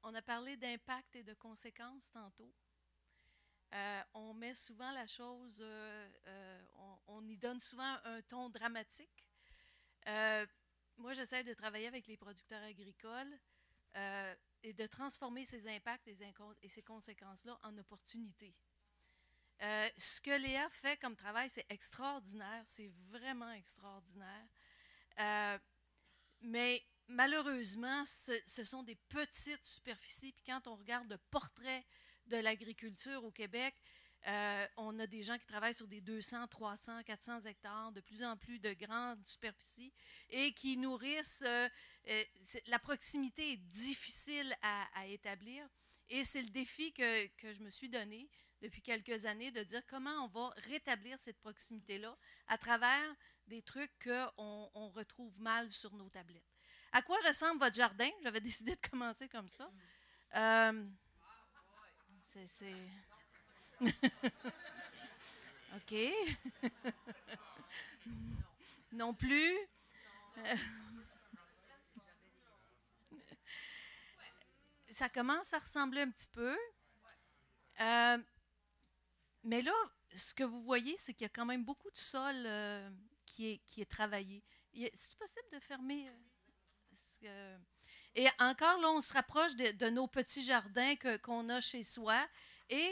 On a parlé d'impact et de conséquences tantôt. On met souvent la chose, on y donne souvent un ton dramatique. Euh, Moi, j'essaie de travailler avec les producteurs agricoles et de transformer ces impacts et ces conséquences-là en opportunités. Ce que Léa fait comme travail, c'est extraordinaire, c'est vraiment extraordinaire. Euh, mais malheureusement, ce sont des petites superficies. Puis quand on regarde le portrait de l'agriculture au Québec, on a des gens qui travaillent sur des 200, 300, 400 hectares, de plus en plus de grandes superficies et qui nourrissent. La proximité est difficile à établir et c'est le défi que je me suis donné depuis quelques années de dire comment on va rétablir cette proximité-là à travers des trucs qu'on retrouve mal sur nos tablettes. À quoi ressemble votre jardin? J'avais décidé de commencer comme ça. Euh, c'est... OK. Non plus. Euh, Ça commence à ressembler un petit peu. Euh, mais là, ce que vous voyez, c'est qu'il y a quand même beaucoup de sol qui est travaillé. C'est possible de fermer? Et encore, là, on se rapproche de nos petits jardins qu'on a chez soi. Et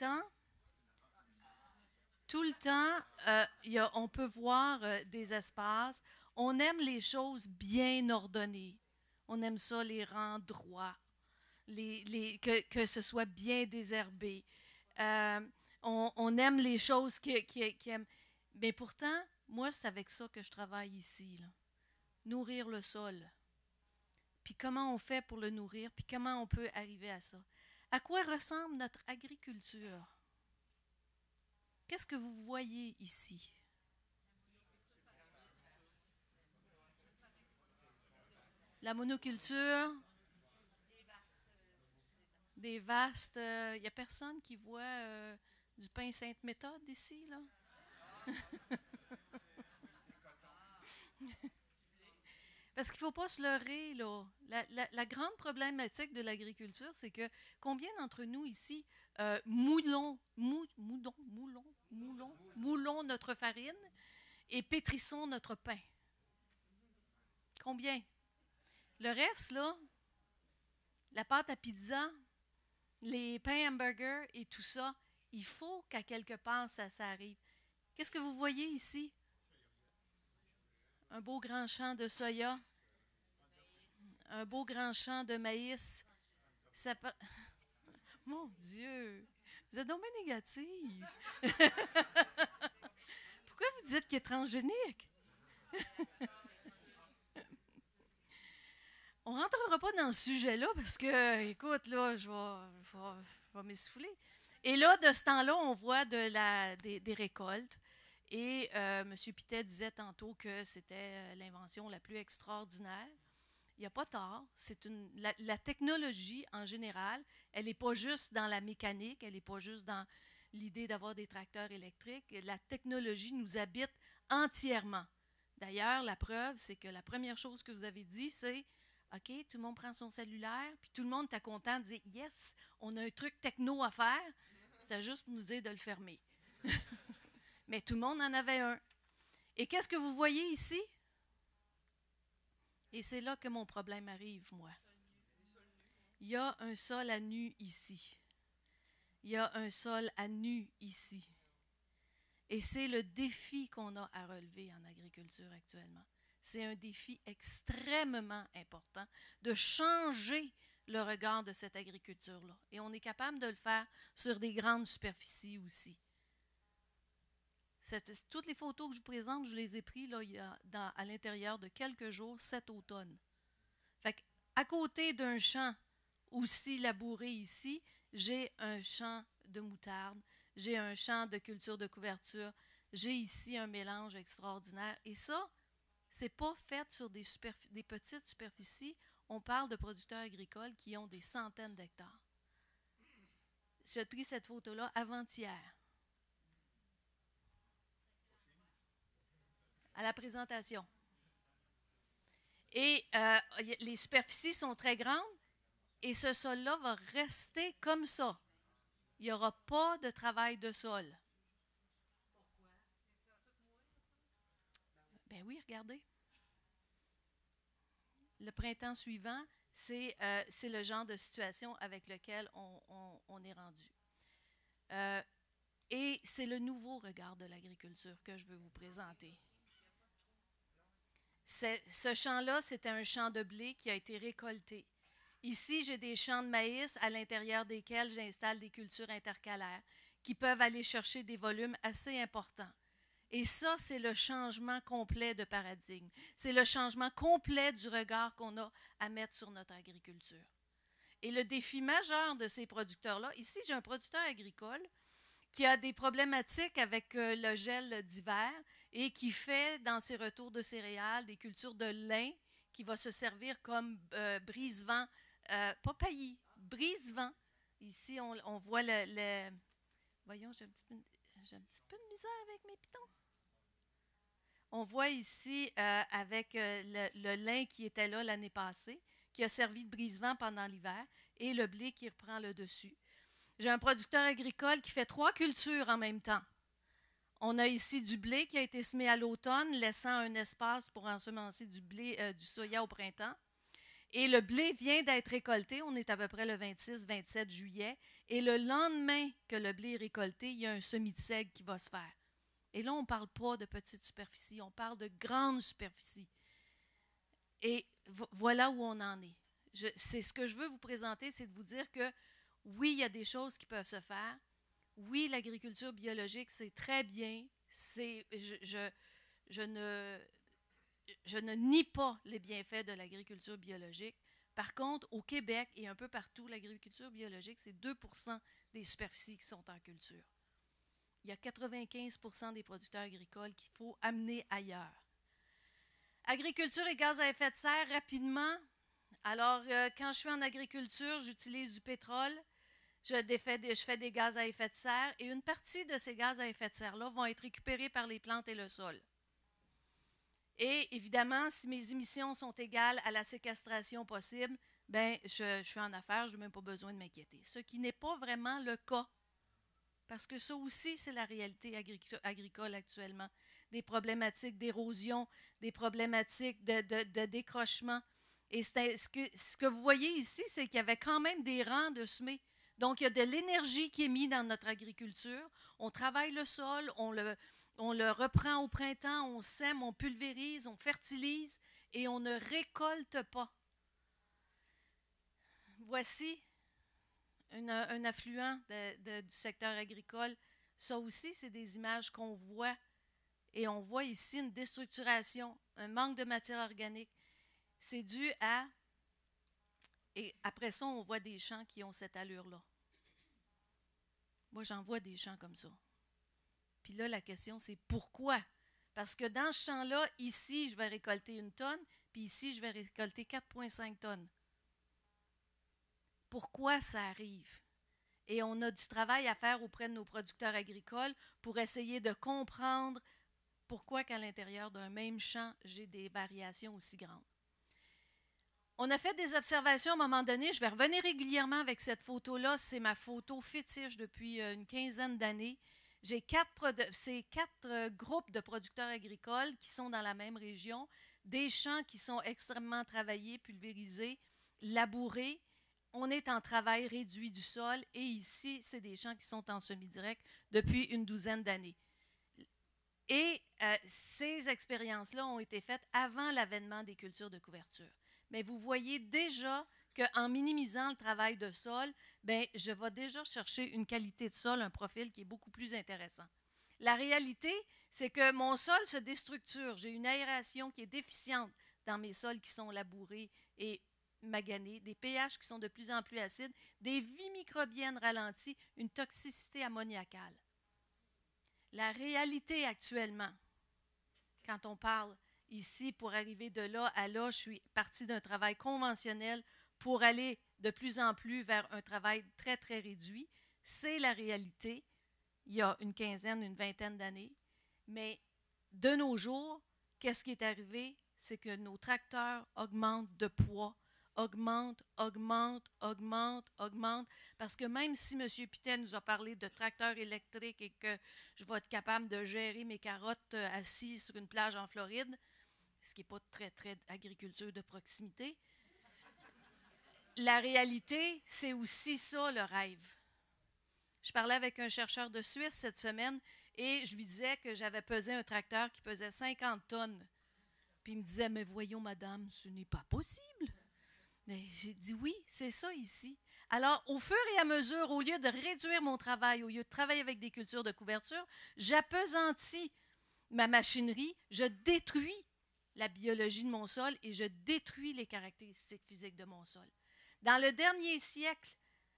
tout le temps, on peut voir des espaces. On aime les choses bien ordonnées. On aime ça, les rangs droits, que ce soit bien désherbé. Euh, on aime les choses qui aiment. Mais pourtant, moi, c'est avec ça que je travaille ici. Là. Nourrir le sol. Puis comment on fait pour le nourrir, puis comment on peut arriver à ça. À quoi ressemble notre agriculture? Qu'est-ce que vous voyez ici? La monoculture, des vastes. Il n'y a personne qui voit du pain Sainte-Méthode ici, là? Parce qu'il ne faut pas se leurrer, là. La grande problématique de l'agriculture, c'est que combien d'entre nous ici moulons notre farine et pétrissons notre pain? Combien? Le reste, là, la pâte à pizza, les pains hamburgers et tout ça, il faut qu'à quelque part ça arrive. Qu'est-ce que vous voyez ici? Un beau grand champ de soya, un beau grand champ de maïs. Ça peut... Mon Dieu, vous êtes donc bien négative. Pourquoi vous dites qu'il est transgénique? On ne rentrera pas dans ce sujet-là parce que, écoute, là, je vais m'essouffler. Et là, de ce temps-là, on voit des récoltes. Et M. Pittet disait tantôt que c'était l'invention la plus extraordinaire. Il n'y a pas tort. La technologie, en général, elle n'est pas juste dans la mécanique, elle n'est pas juste dans l'idée d'avoir des tracteurs électriques. La technologie nous habite entièrement. D'ailleurs, la preuve, c'est que la première chose que vous avez dit, c'est OK, tout le monde prend son cellulaire, puis tout le monde est content de dire yes, on a un truc techno à faire. C'est juste pour nous dire de le fermer. Mais tout le monde en avait un. Et qu'est-ce que vous voyez ici? Et c'est là que mon problème arrive, moi. Il y a un sol à nu ici. Il y a un sol à nu ici. Et c'est le défi qu'on a à relever en agriculture actuellement. C'est un défi extrêmement important de changer le regard de cette agriculture-là. Et on est capable de le faire sur des grandes superficies aussi. Toutes les photos que je vous présente, je les ai prises là, à l'intérieur de quelques jours cet automne. Fait qu'à côté d'un champ aussi labouré ici, j'ai un champ de moutarde, j'ai un champ de culture de couverture, j'ai ici un mélange extraordinaire. Et ça, c'est pas fait sur des petites superficies. On parle de producteurs agricoles qui ont des centaines d'hectares. J'ai pris cette photo-là avant-hier, à la présentation. Et les superficies sont très grandes. Et ce sol-là va rester comme ça. Il n'y aura pas de travail de sol. Ben oui, regardez. Le printemps suivant, c'est le genre de situation avec lequel on est rendu. Et c'est le nouveau regard de l'agriculture que je veux vous présenter. Ce champ-là, c'était un champ de blé qui a été récolté. Ici, j'ai des champs de maïs à l'intérieur desquels j'installe des cultures intercalaires qui peuvent aller chercher des volumes assez importants. Et ça, c'est le changement complet de paradigme. C'est le changement complet du regard qu'on a à mettre sur notre agriculture. Et le défi majeur de ces producteurs-là, ici, j'ai un producteur agricole qui a des problématiques avec le gel d'hiver et qui fait, dans ses retours de céréales, des cultures de lin qui va se servir comme brise-vent, pas paillis, brise-vent. Ici, on voit le voyons, j'ai un petit peu de misère avec mes pitons. On voit ici avec le lin qui était là l'année passée, qui a servi de brise-vent pendant l'hiver, et le blé qui reprend le dessus. J'ai un producteur agricole qui fait 3 cultures en même temps. On a ici du blé qui a été semé à l'automne, laissant un espace pour ensemencer du blé, du soya au printemps. Et le blé vient d'être récolté, on est à peu près le 26-27 juillet, et le lendemain que le blé est récolté, il y a un semis de seigle qui va se faire. Et là, on ne parle pas de petites superficies, on parle de grandes superficies. Et voilà où on en est. C'est ce que je veux vous présenter, c'est de vous dire que oui, il y a des choses qui peuvent se faire. Oui, l'agriculture biologique, c'est très bien. Je ne nie pas les bienfaits de l'agriculture biologique. Par contre, au Québec et un peu partout, l'agriculture biologique, c'est 2% des superficies qui sont en culture. Il y a 95% des producteurs agricoles qu'il faut amener ailleurs. Agriculture et gaz à effet de serre, rapidement. Alors, quand je suis en agriculture, j'utilise du pétrole, je fais des gaz à effet de serre et une partie de ces gaz à effet de serre-là vont être récupérés par les plantes et le sol. Et évidemment, si mes émissions sont égales à la séquestration possible, ben, je suis en affaires, je n'ai même pas besoin de m'inquiéter. Ce qui n'est pas vraiment le cas. Parce que ça aussi, c'est la réalité agricole actuellement. Des problématiques d'érosion, des problématiques de décrochement. Et ce que vous voyez ici, c'est qu'il y avait quand même des rangs de semés. Donc, il y a de l'énergie qui est mise dans notre agriculture. On travaille le sol, on le reprend au printemps, on sème, on pulvérise, on fertilise et on ne récolte pas. Voici un affluent du secteur agricole. Ça aussi, c'est des images qu'on voit. Et on voit ici une déstructuration, un manque de matière organique. C'est dû à... Et après ça, on voit des champs qui ont cette allure-là. Moi, j'en vois des champs comme ça. Puis là, la question, c'est pourquoi? Parce que dans ce champ-là, ici, je vais récolter 1 tonne, puis ici, je vais récolter 4,5 tonnes. Pourquoi ça arrive? Et on a du travail à faire auprès de nos producteurs agricoles pour essayer de comprendre pourquoi qu'à l'intérieur d'un même champ, j'ai des variations aussi grandes. On a fait des observations à un moment donné. Je vais revenir régulièrement avec cette photo-là. C'est ma photo fétiche depuis une quinzaine d'années. J'ai 4 groupes de producteurs agricoles qui sont dans la même région, des champs qui sont extrêmement travaillés, pulvérisés, labourés. On est en travail réduit du sol et ici, c'est des champs qui sont en semi-direct depuis une 12aine d'années. Et ces expériences-là ont été faites avant l'avènement des cultures de couverture. Mais vous voyez déjà qu'en minimisant le travail de sol, bien, je vais déjà chercher une qualité de sol, un profil qui est beaucoup plus intéressant. La réalité, c'est que mon sol se déstructure. J'ai une aération qui est déficiente dans mes sols qui sont labourés et maganés, des pH qui sont de plus en plus acides, des vies microbiennes ralenties, une toxicité ammoniacale. La réalité actuellement, quand on parle ici, pour arriver de là à là, je suis partie d'un travail conventionnel pour aller de plus en plus vers un travail très, très réduit. C'est la réalité, il y a une quinzaine, une vingtaine d'années. Mais de nos jours, qu'est-ce qui est arrivé? C'est que nos tracteurs augmentent de poids, augmente, augmente, augmente, augmente, parce que même si M. Pittet nous a parlé de tracteurs électriques et que je vais être capable de gérer mes carottes assis sur une plage en Floride, ce qui n'est pas très, très agriculture de proximité, la réalité, c'est aussi ça le rêve. Je parlais avec un chercheur de Suisse cette semaine et je lui disais que j'avais pesé un tracteur qui pesait 50 tonnes. Puis il me disait, mais voyons madame, ce n'est pas possible. Mais j'ai dit oui, c'est ça ici. Alors, au fur et à mesure, au lieu de réduire mon travail, au lieu de travailler avec des cultures de couverture, j'appesantis ma machinerie, je détruis la biologie de mon sol et je détruis les caractéristiques physiques de mon sol. Dans le dernier siècle,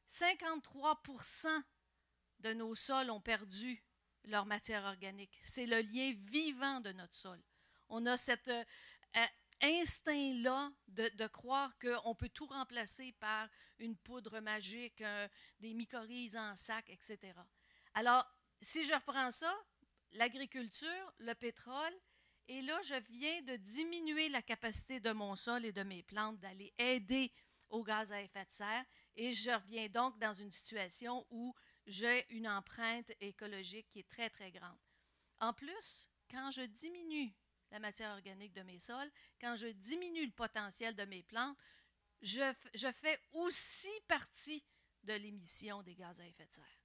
53% de nos sols ont perdu leur matière organique. C'est le lien vivant de notre sol. On a cet instinct-là de croire qu'on peut tout remplacer par une poudre magique, des mycorhizes en sac, etc. Alors, si je reprends ça, l'agriculture, le pétrole, et là, je viens de diminuer la capacité de mon sol et de mes plantes d'aller aider au gaz à effet de serre, et je reviens donc dans une situation où j'ai une empreinte écologique qui est très, très grande. En plus, quand je diminue la matière organique de mes sols, quand je diminue le potentiel de mes plantes, je fais aussi partie de l'émission des gaz à effet de serre.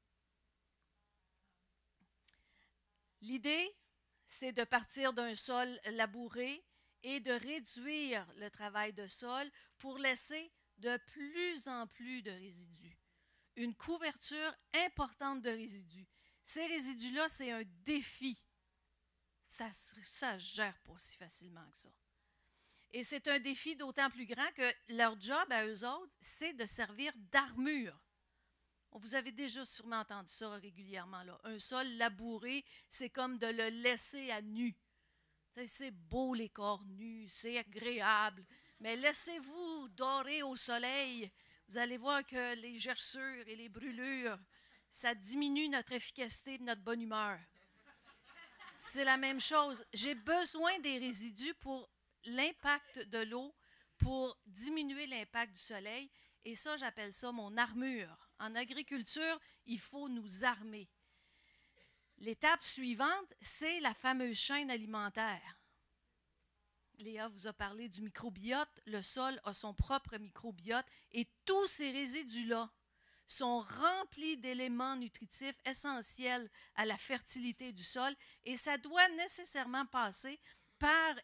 L'idée, c'est de partir d'un sol labouré et de réduire le travail de sol pour laisser de plus en plus de résidus. Une couverture importante de résidus. Ces résidus-là, c'est un défi. Ça ne se gère pas si facilement que ça. Et c'est un défi d'autant plus grand que leur job à eux autres, c'est de servir d'armure. Vous avez déjà sûrement entendu ça régulièrement, là. Un sol labouré, c'est comme de le laisser à nu. C'est beau les corps nus, c'est agréable, mais laissez-vous dorer au soleil. Vous allez voir que les gerçures et les brûlures, ça diminue notre efficacité et notre bonne humeur. C'est la même chose. J'ai besoin des résidus pour l'impact de l'eau, pour diminuer l'impact du soleil. Et ça, j'appelle ça mon armure. En agriculture, il faut nous armer. L'étape suivante, c'est la fameuse chaîne alimentaire. Léa vous a parlé du microbiote. Le sol a son propre microbiote et tous ces résidus-là sont remplis d'éléments nutritifs essentiels à la fertilité du sol et ça doit nécessairement passer par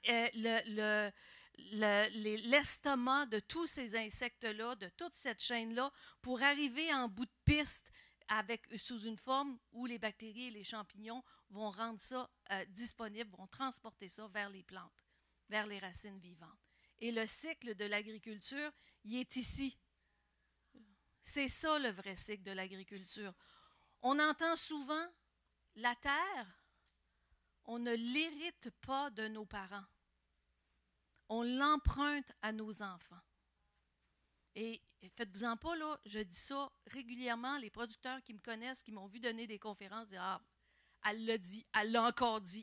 l'estomac de tous ces insectes-là, de toute cette chaîne-là, pour arriver en bout de piste sous une forme où les bactéries et les champignons vont rendre ça disponible, vont transporter ça vers les plantes, vers les racines vivantes. Et le cycle de l'agriculture, il est ici. C'est ça le vrai cycle de l'agriculture. On entend souvent, la terre, on ne l'hérite pas de nos parents. On l'emprunte à nos enfants. Et faites-vous-en pas, là, je dis ça régulièrement, les producteurs qui me connaissent, qui m'ont vu donner des conférences, disent « Ah, elle l'a dit, elle l'a encore dit. »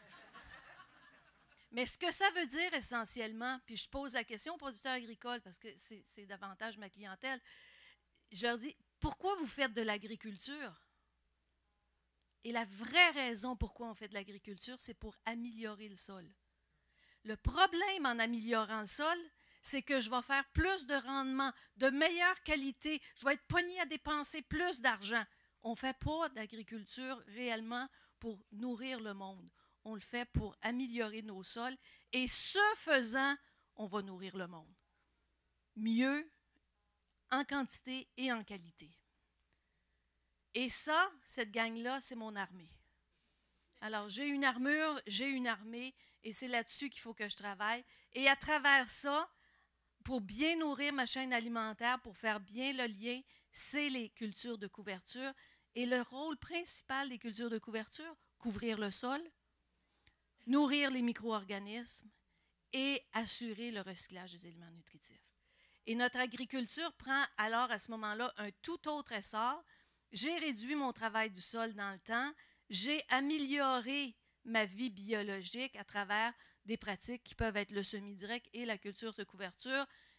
Mais ce que ça veut dire essentiellement, puis je pose la question aux producteurs agricoles, parce que c'est davantage ma clientèle, je leur dis, pourquoi vous faites de l'agriculture? Et la vraie raison pourquoi on fait de l'agriculture, c'est pour améliorer le sol. Le problème en améliorant le sol, c'est que je vais faire plus de rendement, de meilleure qualité, je vais être pogné à dépenser plus d'argent. On ne fait pas d'agriculture réellement pour nourrir le monde. On le fait pour améliorer nos sols et ce faisant, on va nourrir le monde. Mieux, en quantité et en qualité. Et ça, cette gang-là, c'est mon armée. Alors, j'ai une armure, j'ai une armée, et c'est là-dessus qu'il faut que je travaille. Et à travers ça, pour bien nourrir ma chaîne alimentaire, pour faire bien le lien, c'est les cultures de couverture. Et le rôle principal des cultures de couverture, couvrir le sol, nourrir les micro-organismes et assurer le recyclage des éléments nutritifs. Et notre agriculture prend alors à ce moment-là un tout autre essor. J'ai réduit mon travail du sol dans le temps. J'ai amélioré ma vie biologique à travers des pratiques qui peuvent être le semi-direct et la culture de couverture.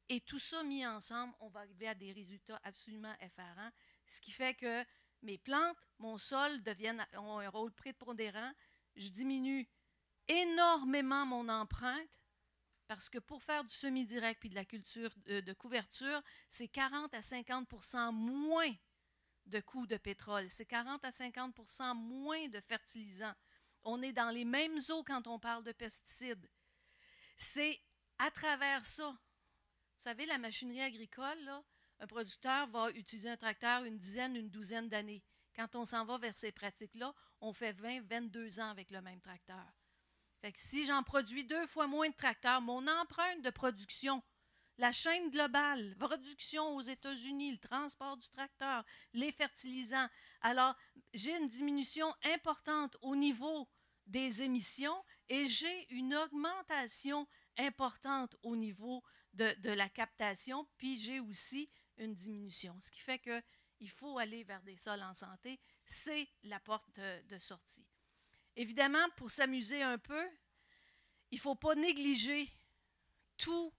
Et tout ça mis ensemble, on va arriver à des résultats absolument effarants, ce qui fait que mes plantes, mon sol ont un rôle prépondérant. Je diminue énormément mon empreinte parce que pour faire du semi-direct puis de la culture de couverture, c'est 40 à 50 % moins de coûts de pétrole. C'est 40 à 50 % moins de fertilisants. On est dans les mêmes eaux quand on parle de pesticides. C'est à travers ça. Vous savez, la machinerie agricole, là, un producteur va utiliser un tracteur une douzaine d'années. Quand on s'en va vers ces pratiques-là, on fait 20, 22 ans avec le même tracteur. Fait que si j'en produis 2 fois moins de tracteurs, mon empreinte de production, la chaîne globale, production aux États-Unis, le transport du tracteur, les fertilisants, alors j'ai une diminution importante au niveau des émissions et j'ai une augmentation importante au niveau de la captation, puis j'ai aussi une diminution. Ce qui fait qu'il faut aller vers des sols en santé, c'est la porte de sortie. Évidemment, pour s'amuser un peu, il ne faut pas négliger tout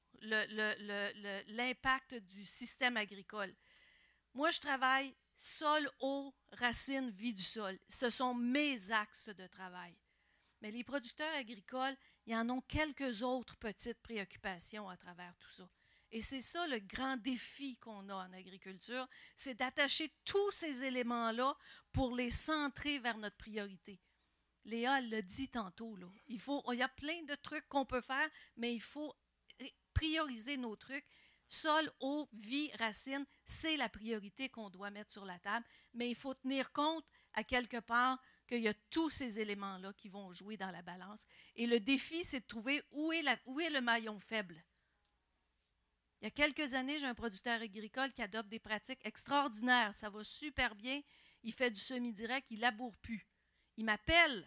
l'impact du système agricole. Moi, je travaille sol, eau, racines, vie du sol. Ce sont mes axes de travail. Mais les producteurs agricoles, il y en ont quelques autres petites préoccupations à travers tout ça. Et c'est ça le grand défi qu'on a en agriculture, c'est d'attacher tous ces éléments-là pour les centrer vers notre priorité. Léa l'a dit tantôt, là, il y a plein de trucs qu'on peut faire, mais il faut prioriser nos trucs. Sol, eau, vie, racine, c'est la priorité qu'on doit mettre sur la table, mais il faut tenir compte à quelque part qu'il y a tous ces éléments-là qui vont jouer dans la balance. Et le défi, c'est de trouver où est le maillon faible. Il y a quelques années, j'ai un producteur agricole qui adopte des pratiques extraordinaires. Ça va super bien. Il fait du semi-direct, il ne laboure plus. Il m'appelle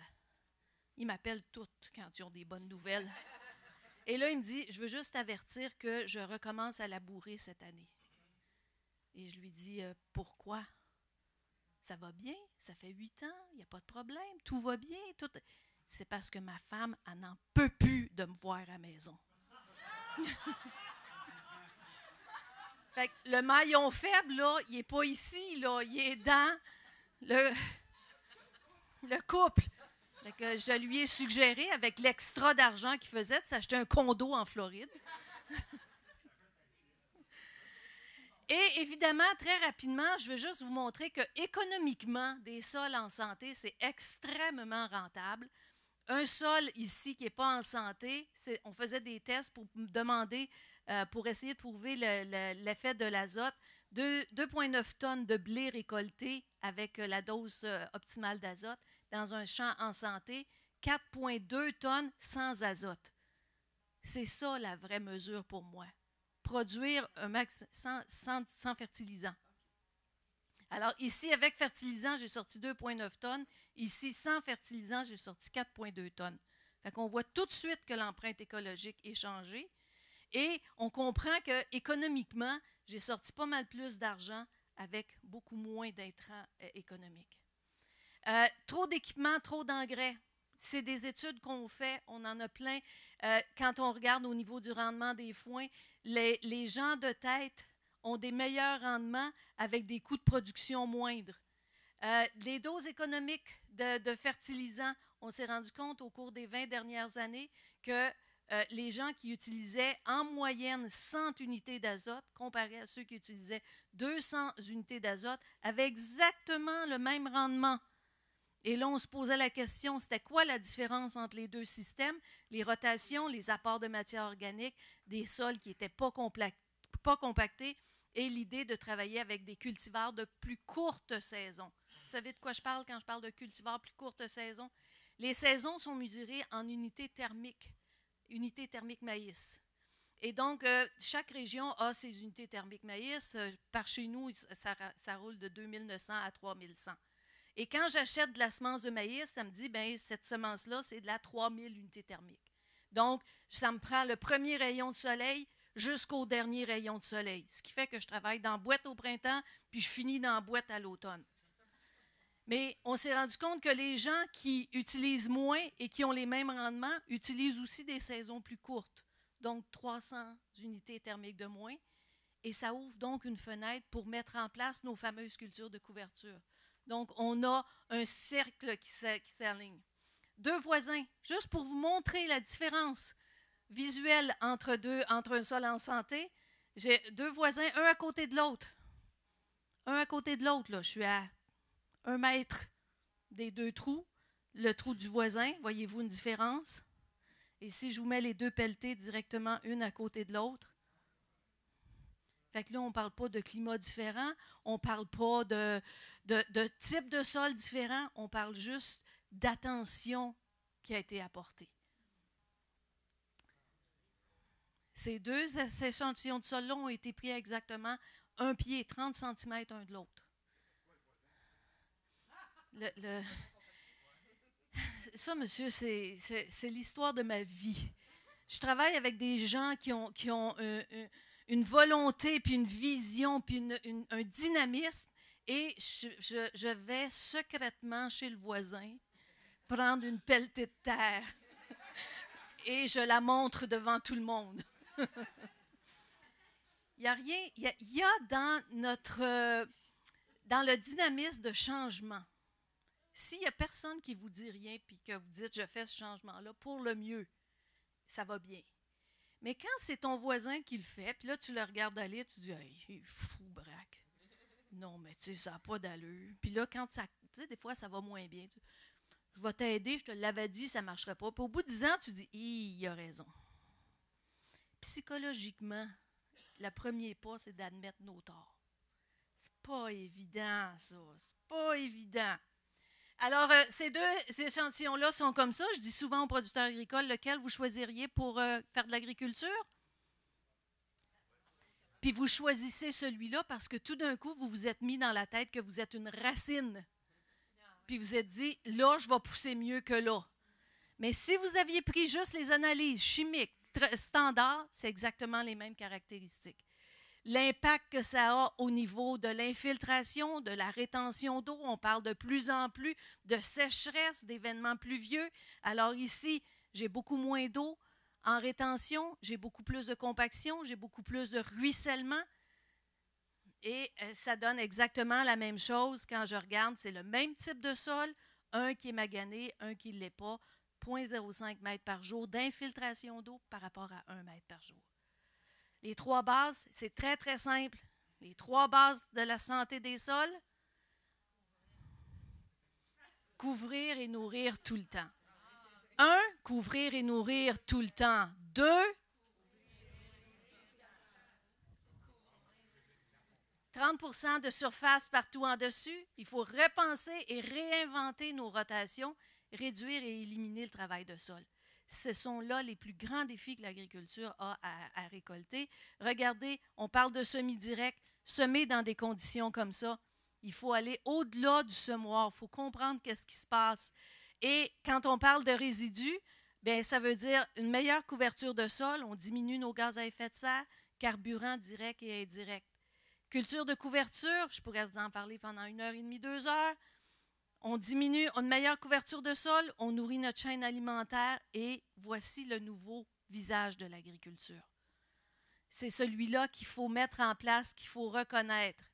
toutes quand ils ont des bonnes nouvelles. Et là, il me dit, je veux juste t'avertir que je recommence à labourer cette année. Et je lui dis, pourquoi? Ça va bien, ça fait 8 ans, il n'y a pas de problème, tout va bien. C'est parce que ma femme, elle n'en peut plus de me voir à la maison. Fait que le maillon faible, là, il n'est pas ici, là, il est dans le couple. Fait que je lui ai suggéré, avec l'extra d'argent qu'il faisait, de s'acheter un condo en Floride. Et évidemment, très rapidement, je veux juste vous montrer que économiquement, des sols en santé, c'est extrêmement rentable. Un sol ici qui n'est pas en santé, on faisait des tests pour demander, pour essayer de prouver l'effet de l'azote. 2,9 tonnes de blé récolté avec la dose optimale d'azote dans un champ en santé, 4,2 tonnes sans azote. C'est ça la vraie mesure pour moi. Produire un max sans fertilisant. Alors ici, avec fertilisant, j'ai sorti 2,9 tonnes. Ici, sans fertilisant, j'ai sorti 4,2 tonnes. Fait qu'on voit tout de suite que l'empreinte écologique est changée. Et on comprend qu'économiquement, j'ai sorti pas mal plus d'argent avec beaucoup moins d'intrants économiques. Trop d'équipements, trop d'engrais. C'est des études qu'on fait, on en a plein. Quand on regarde au niveau du rendement des foins, les gens de tête ont des meilleurs rendements avec des coûts de production moindres. Les doses économiques de fertilisants, on s'est rendu compte au cours des 20 dernières années que les gens qui utilisaient en moyenne 100 unités d'azote, comparé à ceux qui utilisaient 200 unités d'azote, avaient exactement le même rendement. Et là, on se posait la question, c'était quoi la différence entre les deux systèmes? Les rotations, les apports de matière organique, des sols qui n'étaient pas compactés et l'idée de travailler avec des cultivars de plus courte saison. Vous savez de quoi je parle quand je parle de cultivars plus courte saison? Les saisons sont mesurées en unités thermiques maïs. Et donc, chaque région a ses unités thermiques maïs. Par chez nous, ça roule de 2900 à 3100. Et quand j'achète de la semence de maïs, ça me dit, bien, cette semence-là, c'est de la 3000 unités thermiques. Donc, ça me prend le premier rayon de soleil jusqu'au dernier rayon de soleil. Ce qui fait que je travaille dans la boîte au printemps, puis je finis dans la boîte à l'automne. Mais on s'est rendu compte que les gens qui utilisent moins et qui ont les mêmes rendements utilisent aussi des saisons plus courtes. donc 300 unités thermiques de moins. Et ça ouvre donc une fenêtre pour mettre en place nos fameuses cultures de couverture. Donc, on a un cercle qui s'aligne. 2 voisins, juste pour vous montrer la différence visuelle entre un sol en santé. J'ai 2 voisins, un à côté de l'autre. Un à côté de l'autre, là. Je suis à 1 mètre des 2 trous. Le trou du voisin, voyez-vous une différence? Et si je vous mets les 2 pelletées directement une à côté de l'autre, fait que là, on ne parle pas de climat différent, on ne parle pas de type de sol différent, on parle juste d'attention qui a été apportée. Ces 2 échantillons de sol-là ont été pris à exactement 1 pied et 30 cm un de l'autre. Ça, monsieur, c'est l'histoire de ma vie. Je travaille avec des gens qui ont une volonté, puis une vision, puis un dynamisme, et je vais secrètement chez le voisin prendre une pelletée de terre et je la montre devant tout le monde. Il y a rien, il y a dans le dynamisme de changement. S'il n'y a personne qui ne vous dit rien puis que vous dites « je fais ce changement-là pour le mieux », ça va bien. Mais quand c'est ton voisin qui le fait, puis là, tu le regardes aller, tu dis hey, « il est fou, braque. » Non, mais tu sais, ça n'a pas d'allure. Puis là, quand ça, tu sais, des fois, ça va moins bien. Je vais t'aider, je te l'avais dit, ça ne marcherait pas. Puis au bout de 10 ans, tu dis « il a raison. » Psychologiquement, le premier pas, c'est d'admettre nos torts. C'est pas évident, ça. C'est pas évident. Alors, ces 2 échantillons-là sont comme ça. Je dis souvent aux producteurs agricoles, lequel vous choisiriez pour faire de l'agriculture? Puis vous choisissez celui-là parce que tout d'un coup, vous vous êtes mis dans la tête que vous êtes une racine. Puis vous êtes dit, là, je vais pousser mieux que là. Mais si vous aviez pris juste les analyses chimiques standards, c'est exactement les mêmes caractéristiques. L'impact que ça a au niveau de l'infiltration, de la rétention d'eau, on parle de plus en plus de sécheresse, d'événements pluvieux. Alors ici, j'ai beaucoup moins d'eau en rétention, j'ai beaucoup plus de compaction, j'ai beaucoup plus de ruissellement. Et ça donne exactement la même chose quand je regarde, c'est le même type de sol, un qui est magané, un qui ne l'est pas, 0,05 m par jour d'infiltration d'eau par rapport à 1 m par jour. Les 3 bases, c'est très, très simple. Les 3 bases de la santé des sols, couvrir et nourrir tout le temps. 1, couvrir et nourrir tout le temps. 2, « 30 % de surface partout en dessus. Il faut repenser et réinventer nos rotations, réduire et éliminer le travail de sol. Ce sont là les plus grands défis que l'agriculture a à récolter. Regardez, on parle de semi-direct, semer dans des conditions comme ça. Il faut aller au-delà du semoir, il faut comprendre qu'est-ce qui se passe. Et quand on parle de résidus, bien, ça veut dire une meilleure couverture de sol, on diminue nos gaz à effet de serre, carburant direct et indirect. Culture de couverture, je pourrais vous en parler pendant 1h30, 2 heures. On diminue, on a une meilleure couverture de sol, on nourrit notre chaîne alimentaire et voici le nouveau visage de l'agriculture. C'est celui-là qu'il faut mettre en place, qu'il faut reconnaître.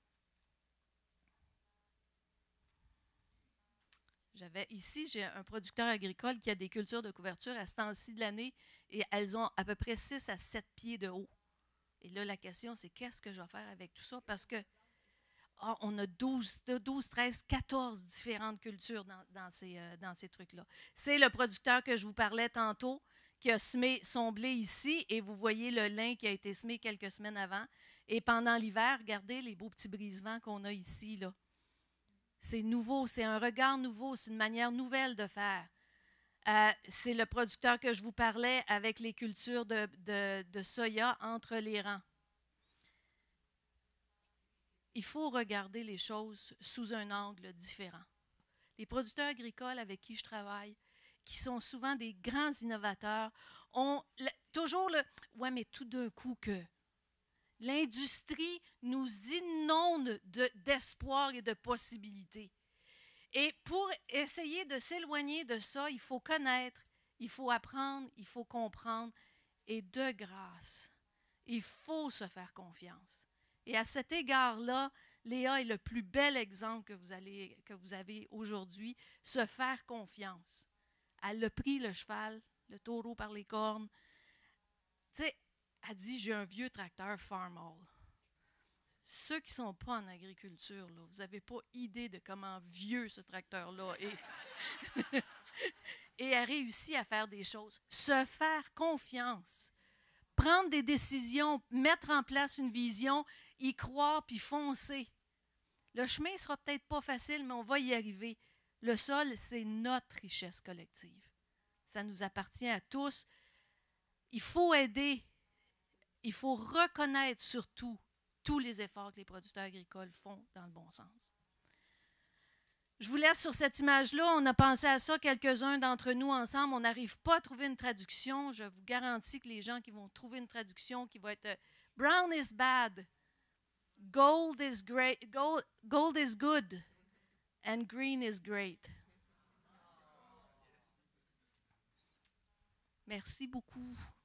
Ici, j'ai un producteur agricole qui a des cultures de couverture à ce temps-ci de l'année et elles ont à peu près 6 à 7 pieds de haut. Et là, la question, c'est qu'est-ce que je vais faire avec tout ça? Parce que on a 12, 13, 14 différentes cultures dans ces trucs-là. C'est le producteur que je vous parlais tantôt qui a semé son blé ici et vous voyez le lin qui a été semé quelques semaines avant. Et pendant l'hiver, regardez les beaux petits brise-vents qu'on a ici, là. C'est nouveau, c'est un regard nouveau, c'est une manière nouvelle de faire. C'est le producteur que je vous parlais avec les cultures de soya entre les rangs. Il faut regarder les choses sous un angle différent. Les producteurs agricoles avec qui je travaille, qui sont souvent des grands innovateurs, ont toujours le « ouais, mais tout d'un coup que… » L'industrie nous inonde d'espoir et de possibilités. Et pour essayer de s'éloigner de ça, il faut connaître, il faut apprendre, il faut comprendre et de grâce. Il faut se faire confiance. Et à cet égard-là, Léa est le plus bel exemple que vous avez aujourd'hui, se faire confiance. Elle a pris le cheval, le taureau par les cornes. Tu sais, elle dit, j'ai un vieux tracteur Farmall. Ceux qui ne sont pas en agriculture, là, vous n'avez pas idée de comment vieux ce tracteur-là est. Et elle réussit à faire des choses. Se faire confiance. Prendre des décisions, mettre en place une vision, y croire puis foncer. Le chemin ne sera peut-être pas facile, mais on va y arriver. Le sol, c'est notre richesse collective. Ça nous appartient à tous. Il faut aider. Il faut reconnaître surtout tous les efforts que les producteurs agricoles font dans le bon sens. Je vous laisse sur cette image-là. On a pensé à ça, quelques-uns d'entre nous ensemble. On n'arrive pas à trouver une traduction. Je vous garantis que les gens qui vont trouver une traduction qui va être « Brown is bad, gold is great, gold is good, and green is great ». Merci beaucoup.